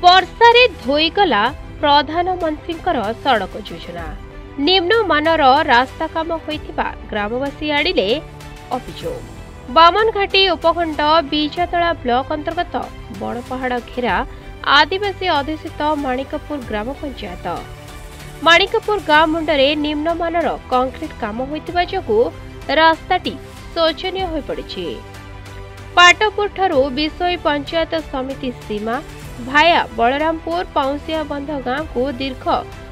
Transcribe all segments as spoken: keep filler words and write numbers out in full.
वर्षारे धोईगला प्रधानमंत्री सड़क योजना निम्न मानर रास्ता काम होइथिबा ग्रामवासी आड़िले अभियोग। बामनघाटी उपखंड बीजातला ब्लॉक अंतर्गत बड़पहाड़ घेरा आदिवासी अधिष्ठित माणिकपुर ग्राम पंचायत माणिकपुर गाँ मुंडरे निम्न मानर कंक्रीट काम होइथिबा जोगु रास्ताटी शोचनीय होई पड़िछि। पाटपुर ठारू बिसोई पंचायत समिति सीमा भाया बलरामपुर पाउसिया बंध गाँव को दीर्घ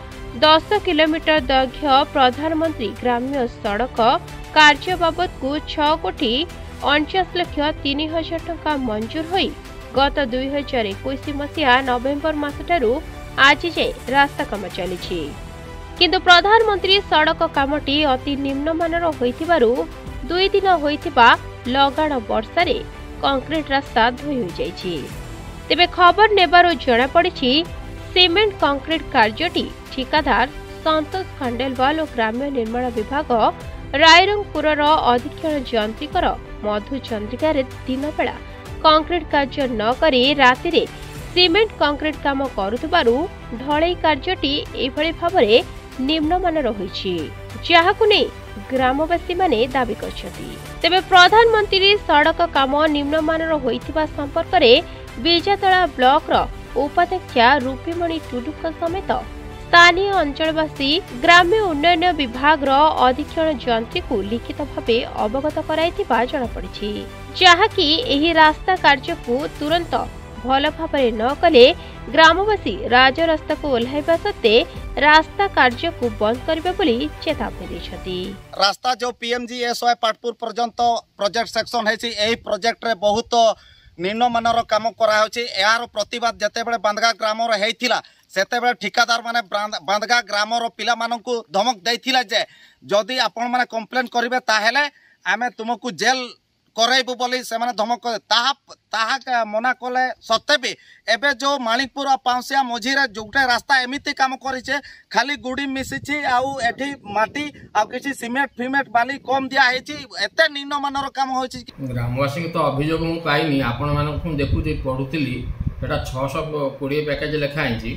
दस किलोमीटर दैर्घ्य प्रधानमंत्री ग्राम्य सड़क कार्य बाबद को छह कोटी अणचाश लक्ष तीन हजार टंका मंजूर होई गत दुई हजार इक्कीस मसीहा नवेम्बर मास ठारू आज जाए रास्ता काम चली किंतु प्रधानमंत्री सड़क कामटी अति निम्न मानर होइथिबारु दुई दिन होइथिबा लगाण वर्षारे कंक्रीट रास्ता धोई हो जाइछि। तेबे खबर नेबारु जणा पड़िछि सीमेंट कंक्रीट कार्यटी ठिकादार संतोष खंडेलवाल और ग्राम्य निर्माण विभाग रायरंगपुरर अधीक्षण जंत्रिकर मधु चंद्रिका दिन बेला कंक्रीट कार्य न करी रातिरे सीमेंट कंक्रीट काम करुथिबारु ढलई कार्यटी एभଳି भाबरे निम्नमानर होइछि जहाकु नै ग्रामवासी माने दाबी करछथि। तेबे प्रधानमंत्री सड़क काम निम्नमानर होइथिबा संपर्क रे बीजातला ब्लॉक रो उपाध्यक्षा रूपीमणि टुडुक समेत स्थानीय अंचलवासी ग्राम्य उन्नयन विभाग रो अधीक्षण जंत्री को लिखित भावे अवगत कराइथिबा जणा पड़िछि जहाकि एही रास्ता कार्य को तुरंत भल भावे न कले ग्रामवासी राजरास्ता को ओह्लाइबा सत्ते रास्ता कार्य को बंद करबे बोली चेतावनी दैछथि। रास्ता जो पीएमजीएसवाई पाटपुर पर्यंत प्रोजेक्ट सेक्शन है एही प्रोजेक्ट रे बहुत निम्न मानर काम करा होछि। यार प्रतिवाद जतेबेले बांधगा ग्राम रो हेइथिला सेतेबेले ठिकादार माने बांधगा ग्राम रो पिला माननकु धमक दैथिला जे जदि आपण माने कंप्लेन करिवे ताहेले आमे तुमको जेल करैबु बोली से माने धमक ताहा ताहा मना कले सत्ते भी एबे जो माणिकपुर और पाउसिया मझी रे जोटे रास्ता एमिति काम करिছে खाली गुडी मिसिछि आउ एठी माटी आ किछि सीमेंट फिमेंट बाली कम दिया हेछि एते निम्न मानर काम होछि। ग्रामवासी तो अभियोग मु पाइनी आपण मानकु देखु जे पढुतिली एटा छह सौ बीस पैकेज लेखा आइछि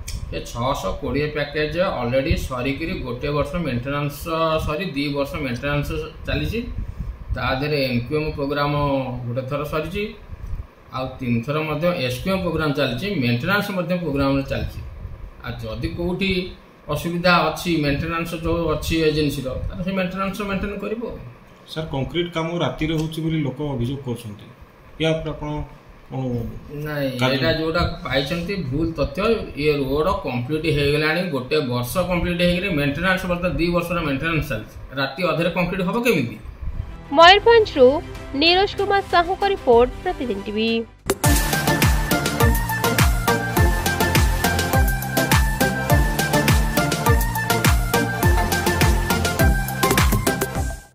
ए छह सौ बीस पैकेज ऑलरेडी सरी करी गोटे वर्ष मेंटेनेंस सरी दो वर्ष मेंटेनेंस चलीछि तादरे एनक्यूएम प्रोग्राम गोटे थर सरी आ तीन थर एसक्यूएम प्रोग्राम चलती मेंटेनेंस प्रोग्राम चलती आ जदि कौटी असुविधा अच्छी मेंटेनेंस जो अच्छी एजेंसी से मेंटेनेंस मेंटेन करिवो। सर कंक्रीट काम राति रे होची बोली लोक अभियोग करछंती या आपण नहीं एटा जोटा पाइछंती भूल तथ्य ये रोड कंप्लीट हे गेलानी गोटे वर्ष कंप्लीट हे गेले मेंटेनेंस वर्ष दो वर्ष मेंटेनेंस चलती राति अधरे कंप्लीट होबो केमिति। मयूरभंज नीरज कुमार साहू का रिपोर्ट प्रतिदिन टीवी।